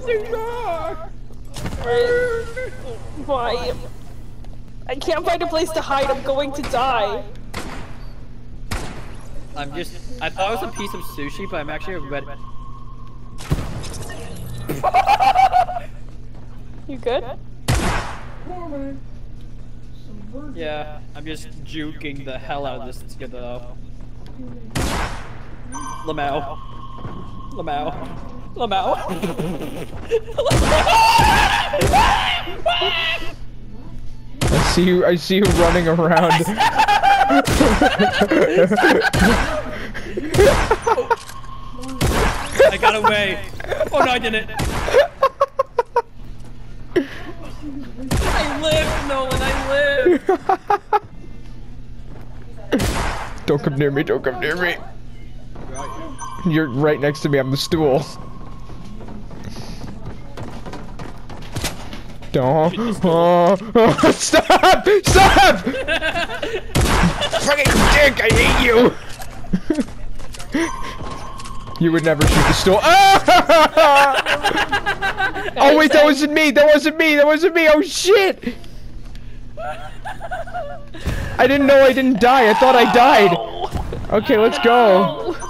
Why? I can't find a place to hide. I'm going to die. I thought it was a piece of sushi, but I'm actually a red. You good? Yeah, I'm just juking the hell out of this together. Lamau. I see you running around. I got away. Oh no, I didn't. I live, Nolan, I live. Don't come near me, don't come near me. You're right next to me, I'm the stool. Don't. Stop! Stop! Fucking dick, I hate you! You would never shoot the stool. Ah! Oh wait, that wasn't me! That wasn't me! That wasn't me! Oh shit! I didn't know I didn't die. I thought I died. Okay, let's go.